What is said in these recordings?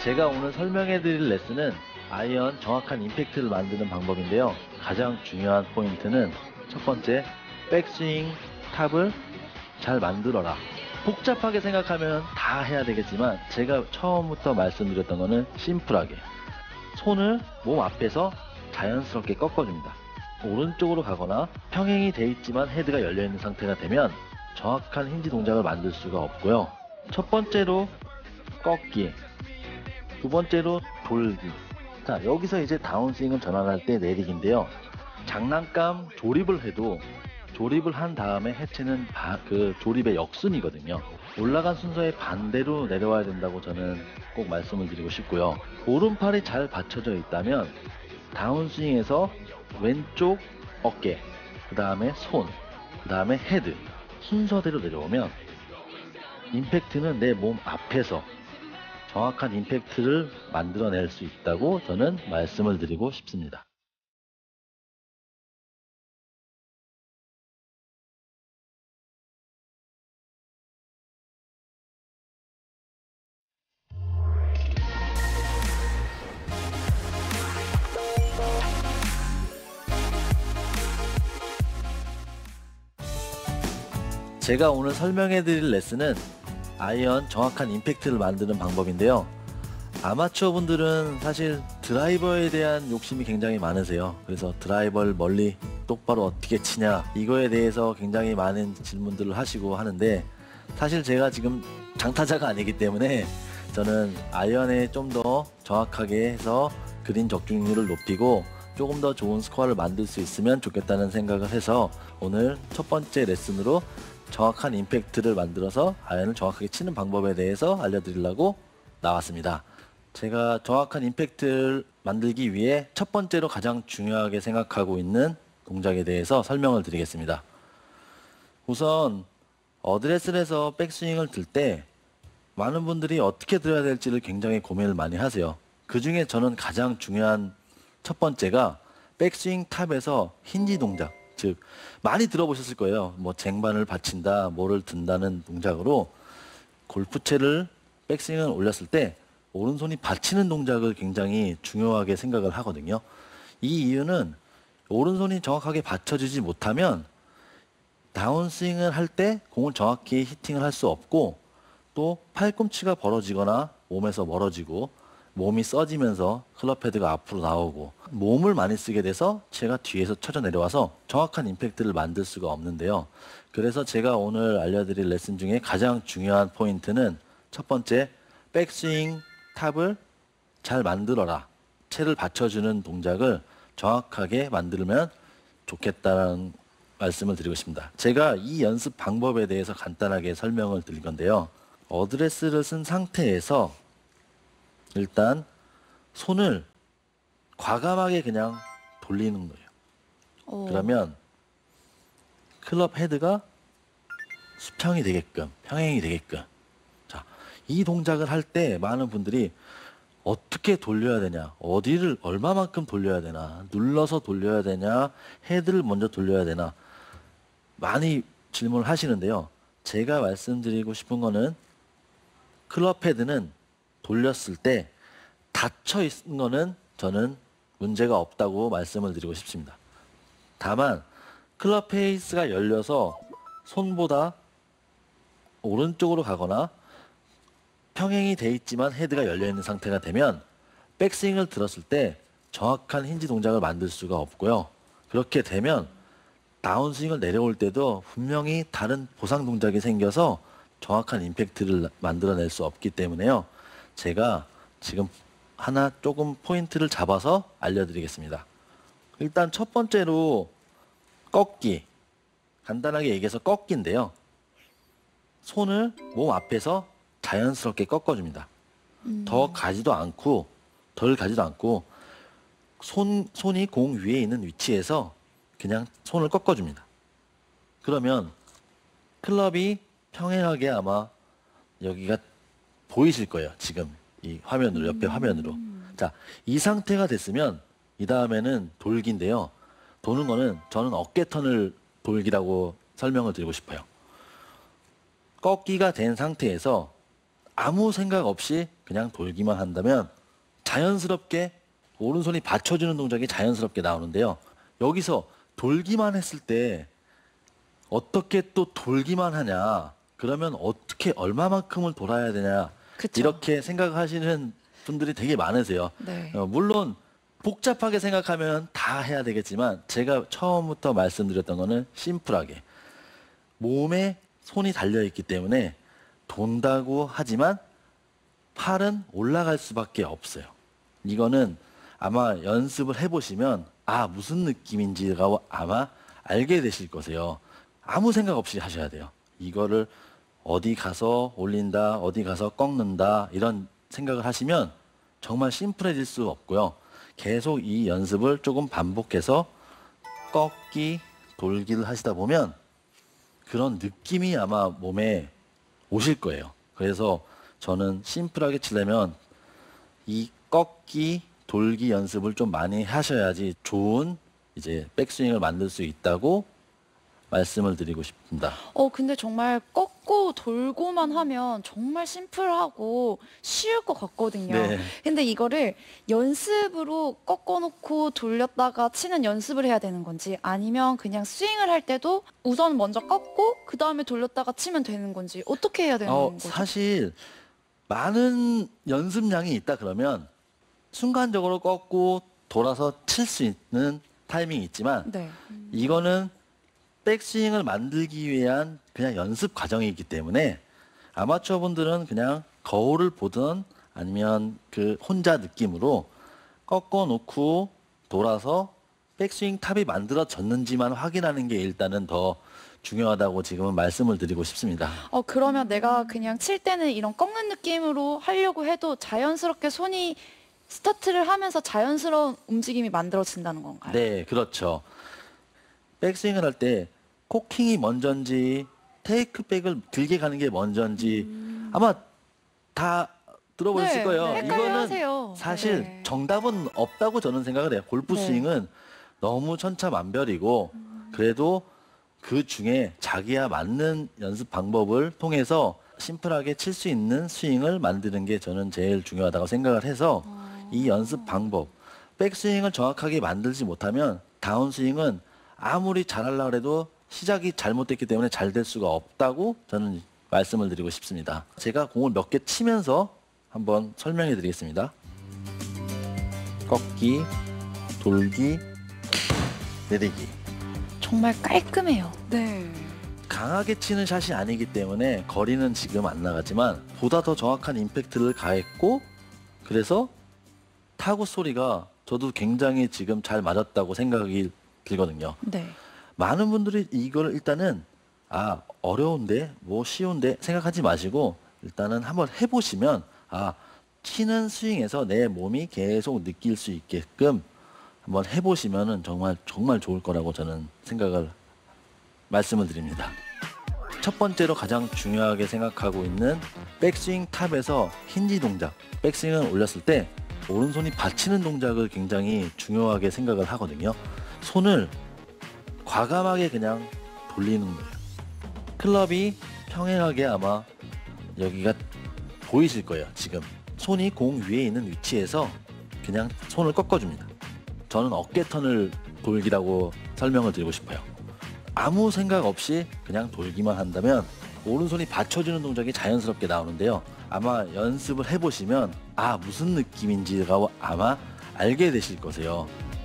제가 오늘 설명해 드릴 레슨은 아이언 정확한 임팩트를 만드는 방법인데요. 가장 중요한 포인트는 첫 번째, 백스윙 탑을 잘 만들어라. 복잡하게 생각하면 다 해야 되겠지만 제가 처음부터 말씀드렸던 거는 심플하게 손을 몸 앞에서 자연스럽게 꺾어줍니다. 오른쪽으로 가거나 평행이 돼 있지만 헤드가 열려 있는 상태가 되면 정확한 힌지 동작을 만들 수가 없고요. 첫 번째로 꺾기, 두 번째로 돌기. 자, 여기서 이제 다운스윙을 전환할 때 내리기인데요. 장난감 조립을 해도 조립을 한 다음에 해체는 그 조립의 역순이거든요. 올라간 순서의 반대로 내려와야 된다고 저는 꼭 말씀을 드리고 싶고요. 오른팔이 잘 받쳐져 있다면 다운스윙에서 왼쪽 어깨, 그 다음에 손, 그 다음에 헤드 순서대로 내려오면 임팩트는 내 몸 앞에서 정확한 임팩트를 만들어낼 수 있다고 저는 말씀을 드리고 싶습니다. 제가 오늘 설명해 드릴 레슨은 아이언 정확한 임팩트를 만드는 방법인데요. 아마추어 분들은 사실 드라이버에 대한 욕심이 굉장히 많으세요. 그래서 드라이버를 멀리 똑바로 어떻게 치냐, 이거에 대해서 굉장히 많은 질문들을 하시고 하는데, 사실 제가 지금 장타자가 아니기 때문에 저는 아이언에 좀 더 정확하게 해서 그린 적중률을 높이고 조금 더 좋은 스코어를 만들 수 있으면 좋겠다는 생각을 해서 오늘 첫 번째 레슨으로 정확한 임팩트를 만들어서 아이언을 정확하게 치는 방법에 대해서 알려드리려고 나왔습니다. 제가 정확한 임팩트를 만들기 위해 첫 번째로 가장 중요하게 생각하고 있는 동작에 대해서 설명을 드리겠습니다. 우선 어드레스에서 백스윙을 들 때 많은 분들이 어떻게 들어야 될지를 굉장히 고민을 많이 하세요. 그 중에 저는 가장 중요한 첫 번째가 백스윙 탑에서 힌지 동작, 즉 많이 들어보셨을 거예요. 뭐 쟁반을 받친다, 뭐를 든다는 동작으로 골프채를 백스윙을 올렸을 때 오른손이 받치는 동작을 굉장히 중요하게 생각을 하거든요. 이 이유는 오른손이 정확하게 받쳐지지 못하면 다운스윙을 할 때 공을 정확히 히팅을 할 수 없고, 또 팔꿈치가 벌어지거나 몸에서 멀어지고 몸이 써지면서 클럽 헤드가 앞으로 나오고 몸을 많이 쓰게 돼서 채가 뒤에서 쳐져 내려와서 정확한 임팩트를 만들 수가 없는데요. 그래서 제가 오늘 알려드릴 레슨 중에 가장 중요한 포인트는 첫 번째, 백스윙 탑을 잘 만들어라. 채를 받쳐주는 동작을 정확하게 만들면 좋겠다는 말씀을 드리고 싶습니다. 제가 이 연습 방법에 대해서 간단하게 설명을 드릴 건데요. 어드레스를 쓴 상태에서 일단 손을 과감하게 그냥 돌리는 거예요. 그러면 클럽 헤드가 수평이 되게끔, 평행이 되게끔. 자, 이 동작을 할 때 많은 분들이 어떻게 돌려야 되냐, 어디를 얼마만큼 돌려야 되나, 눌러서 돌려야 되냐, 헤드를 먼저 돌려야 되나 많이 질문을 하시는데요. 제가 말씀드리고 싶은 거는 클럽 헤드는 돌렸을 때 닫혀 있는 거는 저는 문제가 없다고 말씀을 드리고 싶습니다. 다만 클럽 페이스가 열려서 손보다 오른쪽으로 가거나 평행이 돼 있지만 헤드가 열려 있는 상태가 되면 백스윙을 들었을 때 정확한 힌지 동작을 만들 수가 없고요. 그렇게 되면 다운스윙을 내려올 때도 분명히 다른 보상 동작이 생겨서 정확한 임팩트를 만들어낼 수 없기 때문에요. 제가 지금 하나 조금 포인트를 잡아서 알려드리겠습니다. 일단 첫 번째로 꺾기, 간단하게 얘기해서 꺾기인데요. 손을 몸 앞에서 자연스럽게 꺾어줍니다. 더 가지도 않고 덜 가지도 않고 손이 공 위에 있는 위치에서 그냥 손을 꺾어줍니다. 그러면 클럽이 평행하게 아마 여기가 보이실 거예요. 지금 이 화면으로, 옆에 화면으로. 자, 이 상태가 됐으면 이 다음에는 돌기인데요. 도는 거는 저는 어깨턴을 돌기라고 설명을 드리고 싶어요. 꺾기가 된 상태에서 아무 생각 없이 그냥 돌기만 한다면 자연스럽게 오른손이 받쳐주는 동작이 자연스럽게 나오는데요. 여기서 돌기만 했을 때 어떻게 또 돌기만 하냐, 그러면 어떻게 얼마만큼을 돌아야 되냐, 그쵸. 이렇게 생각하시는 분들이 되게 많으세요. 네. 물론 복잡하게 생각하면 다 해야 되겠지만 제가 처음부터 말씀드렸던 거는 심플하게 몸에 손이 달려있기 때문에 돈다고 하지만 팔은 올라갈 수밖에 없어요. 이거는 아마 연습을 해보시면 무슨 느낌인지가 아마 알게 되실 거세요. 아무 생각 없이 하셔야 돼요. 이거를 어디 가서 올린다, 어디 가서 꺾는다, 이런 생각을 하시면 정말 심플해질 수 없고요. 계속 이 연습을 조금 반복해서 꺾기, 돌기를 하시다 보면 그런 느낌이 아마 몸에 오실 거예요. 그래서 저는 심플하게 치려면 이 꺾기, 돌기 연습을 좀 많이 하셔야지 좋은 이제 백스윙을 만들 수 있다고 말씀을 드리고 싶습니다. 근데 정말 꺾고 돌고만 하면 정말 심플하고 쉬울 것 같거든요. 네. 근데 이거를 연습으로 꺾어놓고 돌렸다가 치는 연습을 해야 되는 건지, 아니면 그냥 스윙을 할 때도 우선 먼저 꺾고 그 다음에 돌렸다가 치면 되는 건지, 어떻게 해야 되는 거죠? 사실 많은 연습량이 있다 그러면 순간적으로 꺾고 돌아서 칠 수 있는 타이밍이 있지만 네. 이거는 백스윙을 만들기 위한 그냥 연습 과정이기 때문에 아마추어 분들은 그냥 거울을 보든 아니면 그 혼자 느낌으로 꺾어 놓고 돌아서 백스윙 탑이 만들어졌는지만 확인하는 게 일단은 더 중요하다고 지금은 말씀을 드리고 싶습니다. 그러면 내가 그냥 칠 때는 이런 꺾는 느낌으로 하려고 해도 자연스럽게 손이 스타트를 하면서 자연스러운 움직임이 만들어진다는 건가요? 네, 그렇죠. 백스윙을 할 때 코킹이 먼저인지 테이크백을 길게 가는 게 먼저인지 아마 다 들어보셨을 네, 거예요. 네, 헷갈려하세요. 사실 네. 정답은 없다고 저는 생각을 해요. 골프 네. 스윙은 너무 천차만별이고 그래도 그 중에 자기야 맞는 연습 방법을 통해서 심플하게 칠 수 있는 스윙을 만드는 게 저는 제일 중요하다고 생각을 해서 이 연습 방법, 백스윙을 정확하게 만들지 못하면 다운스윙은 아무리 잘하려고 해도 시작이 잘못됐기 때문에 잘 될 수가 없다고 저는 말씀을 드리고 싶습니다. 제가 공을 몇 개 치면서 한번 설명해 드리겠습니다. 꺾기, 돌기, 내리기. 정말 깔끔해요. 네. 강하게 치는 샷이 아니기 때문에 거리는 지금 안 나가지만 보다 더 정확한 임팩트를 가했고 그래서 타구 소리가 저도 굉장히 지금 잘 맞았다고 생각이 들거든요. 네. 많은 분들이 이걸 일단은 어려운데 뭐 쉬운데 생각하지 마시고 일단은 한번 해보시면 치는 스윙에서 내 몸이 계속 느낄 수 있게끔 한번 해보시면은 정말 좋을 거라고 저는 생각을 말씀을 드립니다. 첫 번째로 가장 중요하게 생각하고 있는 백스윙 탑에서 힌지 동작, 백스윙을 올렸을 때 오른손이 받치는 동작을 굉장히 중요하게 생각을 하거든요. 손을 과감하게 그냥 돌리는 거예요. 클럽이 평행하게 아마 여기가 보이실 거예요. 지금 손이 공 위에 있는 위치에서 그냥 손을 꺾어줍니다. 저는 어깨턴을 돌기라고 설명을 드리고 싶어요. 아무 생각 없이 그냥 돌기만 한다면 오른손이 받쳐주는 동작이 자연스럽게 나오는데요. 아마 연습을 해보시면 무슨 느낌인지가 아마 알게 되실 거세요.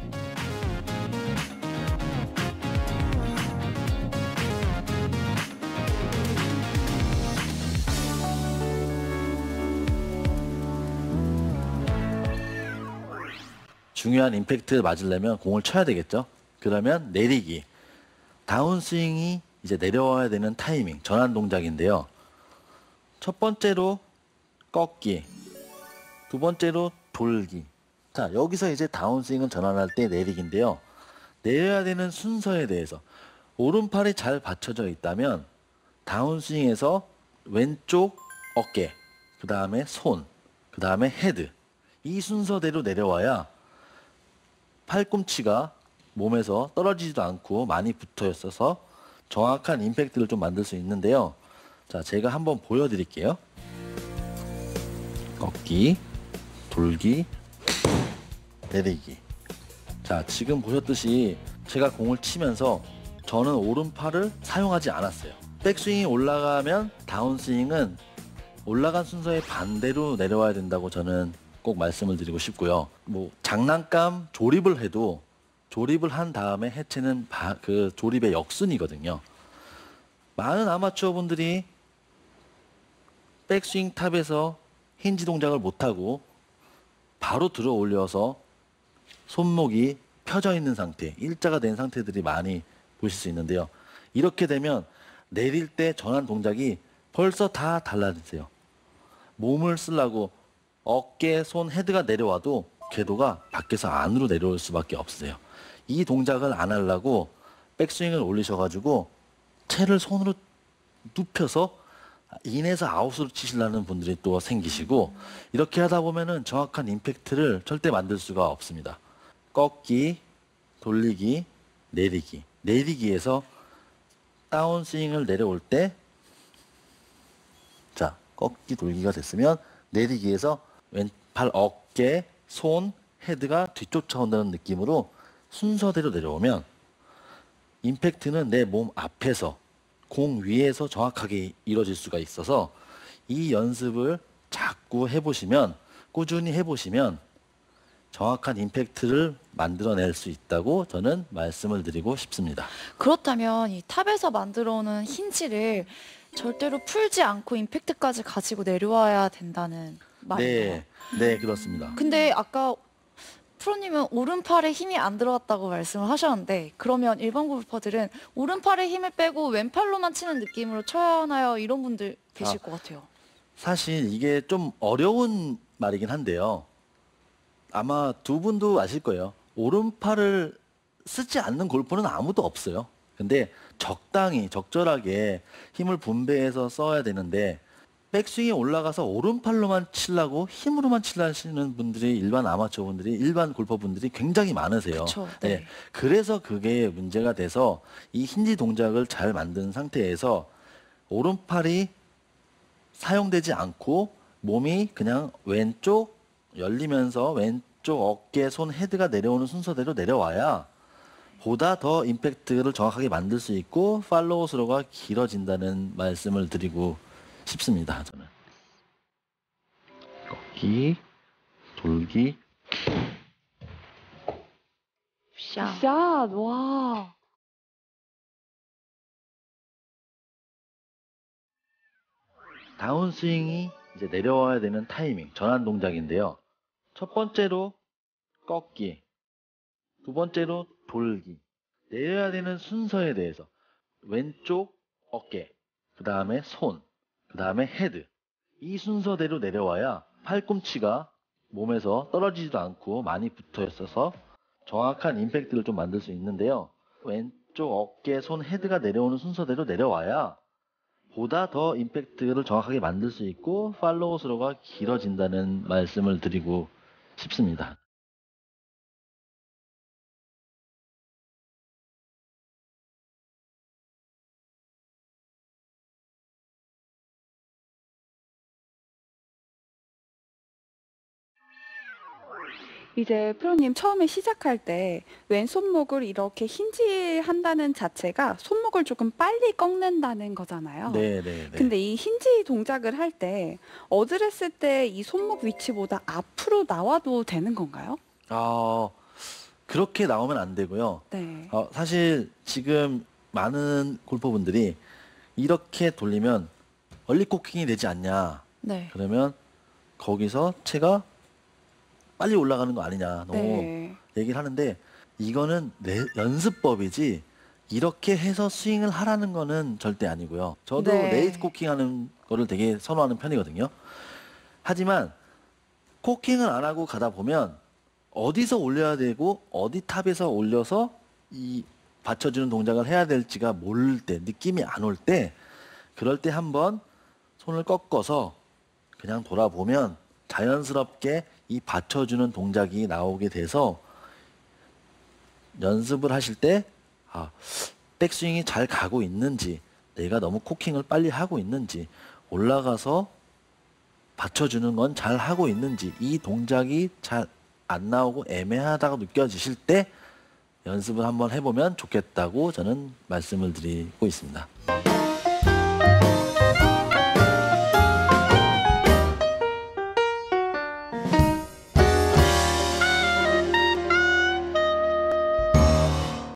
중요한 임팩트를 맞으려면 공을 쳐야 되겠죠. 그러면 내리기, 다운스윙이 이제 내려와야 되는 타이밍, 전환 동작인데요. 첫 번째로 꺾기, 두 번째로 돌기. 자, 여기서 이제 다운스윙을 전환할 때 내리기인데요. 내려야 되는 순서에 대해서 오른팔이 잘 받쳐져 있다면 다운스윙에서 왼쪽 어깨, 그 다음에 손, 그 다음에 헤드, 이 순서대로 내려와야 팔꿈치가 몸에서 떨어지지도 않고 많이 붙어 있어서 정확한 임팩트를 좀 만들 수 있는데요. 자, 제가 한번 보여드릴게요. 꺾기, 돌기, 내리기. 자, 지금 보셨듯이 제가 공을 치면서 저는 오른팔을 사용하지 않았어요. 백스윙이 올라가면 다운스윙은 올라간 순서의 반대로 내려와야 된다고 저는 꼭 말씀을 드리고 싶고요. 뭐 장난감 조립을 해도 조립을 한 다음에 해체는 그 조립의 역순이거든요. 많은 아마추어 분들이 백스윙 탑에서 힌지 동작을 못하고 바로 들어 올려서 손목이 펴져 있는 상태, 일자가 된 상태들이 많이 보실 수 있는데요. 이렇게 되면 내릴 때 전환 동작이 벌써 다 달라지세요. 몸을 쓰려고 어깨, 손, 헤드가 내려와도 궤도가 밖에서 안으로 내려올 수밖에 없으세요. 이 동작을 안 하려고 백스윙을 올리셔가지고 채를 손으로 눕혀서 인에서 아웃으로 치시려는 분들이 또 생기시고, 이렇게 하다 보면은 정확한 임팩트를 절대 만들 수가 없습니다. 꺾기, 돌리기, 내리기. 내리기에서 다운스윙을 내려올 때, 자, 꺾기, 돌기가 됐으면 내리기에서 왼팔 어깨, 손, 헤드가 뒤쫓아온다는 느낌으로 순서대로 내려오면 임팩트는 내 몸 앞에서 공 위에서 정확하게 이루어질 수가 있어서, 이 연습을 자꾸 해보시면, 꾸준히 해보시면 정확한 임팩트를 만들어낼 수 있다고 저는 말씀을 드리고 싶습니다. 그렇다면 이 탑에서 만들어오는 힌지를 절대로 풀지 않고 임팩트까지 가지고 내려와야 된다는 말인가요? 네, 그렇습니다. 근데 아까 프로님은 오른팔에 힘이 안 들어갔다고 말씀을 하셨는데, 그러면 일반 골퍼들은 오른팔에 힘을 빼고 왼팔로만 치는 느낌으로 쳐야 하나요? 이런 분들 계실 것 같아요. 사실 이게 좀 어려운 말이긴 한데요. 아마 두 분도 아실 거예요. 오른팔을 쓰지 않는 골퍼는 아무도 없어요. 근데 적당히, 적절하게 힘을 분배해서 써야 되는데, 백스윙에 올라가서 오른팔로만 치려고 힘으로만 치려시는 분들이, 일반 아마추어 분들이, 일반 골퍼 분들이 굉장히 많으세요. 그쵸, 네. 그래서 그게 문제가 돼서 이 힌지 동작을 잘 만든 상태에서 오른팔이 사용되지 않고 몸이 그냥 왼쪽 열리면서 왼쪽 어깨, 손, 헤드가 내려오는 순서대로 내려와야 보다 더 임팩트를 정확하게 만들 수 있고 팔로우 스로가 길어진다는 말씀을 드리고 싶습니다. 저는 꺾기, 돌기, 샷. 샷, 와. 다운스윙이 이제 내려와야 되는 타이밍, 전환 동작인데요. 첫 번째로 꺾기, 두 번째로 돌기, 내려야 되는 순서에 대해서 왼쪽 어깨, 그 다음에 손, 그 다음에 헤드, 이 순서대로 내려와야 팔꿈치가 몸에서 떨어지지도 않고 많이 붙어 있어서 정확한 임팩트를 좀 만들 수 있는데요. 왼쪽 어깨, 손, 헤드가 내려오는 순서대로 내려와야 보다 더 임팩트를 정확하게 만들 수 있고 팔로우 스로가 길어진다는 말씀을 드리고 싶습니다. 이제 프로님 처음에 시작할 때 왼손목을 이렇게 힌지 한다는 자체가 손목을 조금 빨리 꺾는다는 거잖아요. 네. 근데 이 힌지 동작을 할 때 어드레스 때 이 손목 위치보다 앞으로 나와도 되는 건가요? 그렇게 나오면 안 되고요. 네. 사실 지금 많은 골퍼분들이 이렇게 돌리면 얼리 코킹이 되지 않냐. 네. 그러면 거기서 채가 빨리 올라가는 거 아니냐 너무 네. 얘기를 하는데, 이거는 연습법이지 이렇게 해서 스윙을 하라는 거는 절대 아니고요. 저도 네. 레이스 코킹 하는 거를 되게 선호하는 편이거든요. 하지만 코킹을 안 하고 가다 보면 어디서 올려야 되고 어디 탑에서 올려서 이 받쳐주는 동작을 해야 될지가 모를 때, 느낌이 안 올 때, 그럴 때 한번 손을 꺾어서 그냥 돌아보면 자연스럽게 이 받쳐주는 동작이 나오게 돼서 연습을 하실 때 백스윙이 잘 가고 있는지, 내가 너무 코킹을 빨리 하고 있는지, 올라가서 받쳐주는 건 잘 하고 있는지, 이 동작이 잘 안 나오고 애매하다고 느껴지실 때 연습을 한번 해보면 좋겠다고 저는 말씀을 드리고 있습니다.